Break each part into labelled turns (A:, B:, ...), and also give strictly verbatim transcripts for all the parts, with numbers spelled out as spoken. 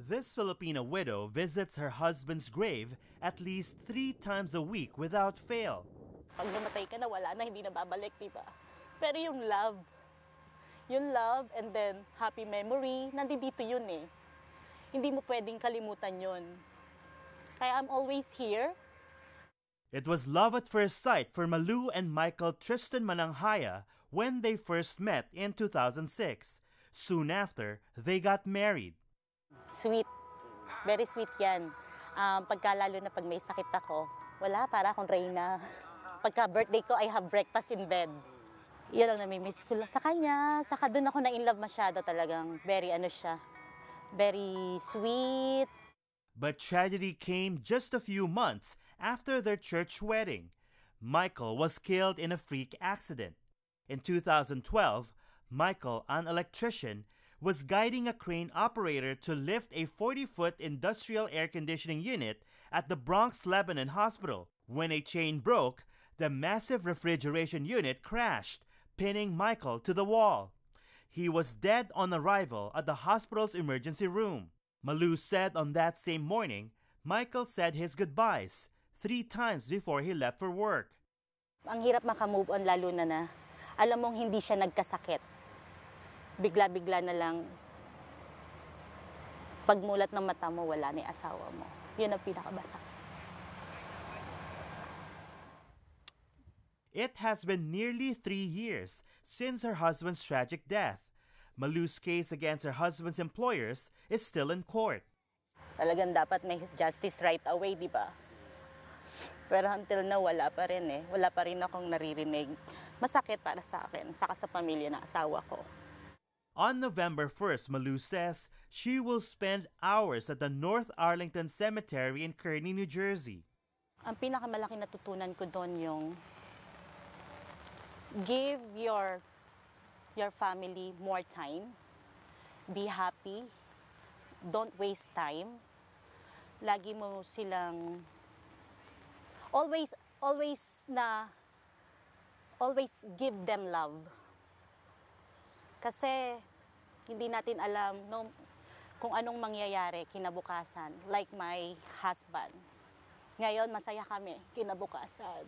A: This Filipina widow visits her husband's grave at least three times a week without fail.
B: Pag namatay ka na, wala na, hindi na babalik, diba? Pero yung love, yung love and then happy memory, nandidito yun eh. Hindi mo pwedeng kalimutan yun. Kaya I'm always here.
A: It was love at first sight for Malou and Michael Tristan Mananghaya when they first met in two thousand six. Soon after, they got married.
B: Sweet. Very sweet yan. Um, pagka lalo na pag may sakit ako, wala, para akong reyna. Pagka birthday ko, I have breakfast in bed. Yan ang namimiss ko sa kanya. Saka doon ako na-in love masyado talagang. Very ano siya. Very sweet.
A: But tragedy came just a few months after their church wedding. Michael was killed in a freak accident. In two thousand twelve, Michael, an electrician, was guiding a crane operator to lift a forty-foot industrial air conditioning unit at the Bronx Lebanon Hospital. When a chain broke, the massive refrigeration unit crashed, pinning Michael to the wall. He was dead on arrival at the hospital's emergency room. Malou said on that same morning, Michael said his goodbyes three times before he left for work.
B: Ang hirap makamove on lalo na na alam mong hindi siya nagkasakit. Bigla-bigla na lang, pagmulat ng mata mo, wala na yung asawa mo. Yun ang pinakabasa.
A: It has been nearly three years since her husband's tragic death. Malou's case against her husband's employers is still in court.
B: Talagang dapat may justice right away, di ba? Pero until now, wala pa rin eh. Wala pa rin akong naririnig. Masakit para sa akin, saka sa pamilya ng asawa ko.
A: On November first, Malou says she will spend hours at the North Arlington Cemetery in Kearney, New Jersey.
B: Ang pinakamalaki natutunan ko doon yung give your your family more time. Be happy. Don't waste time. Lagi mo silang always always na always give them love. Kasi hindi natin alam no, kung anong mangyayari kinabukasan. Like my husband. Ngayon, masaya kami kinabukasan.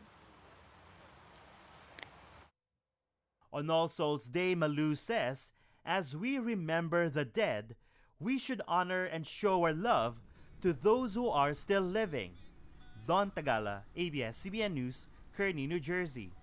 A: On All Souls Day, Malou says, as we remember the dead, we should honor and show our love to those who are still living. Don Tagala, A B S C B N News, Kearney, New Jersey.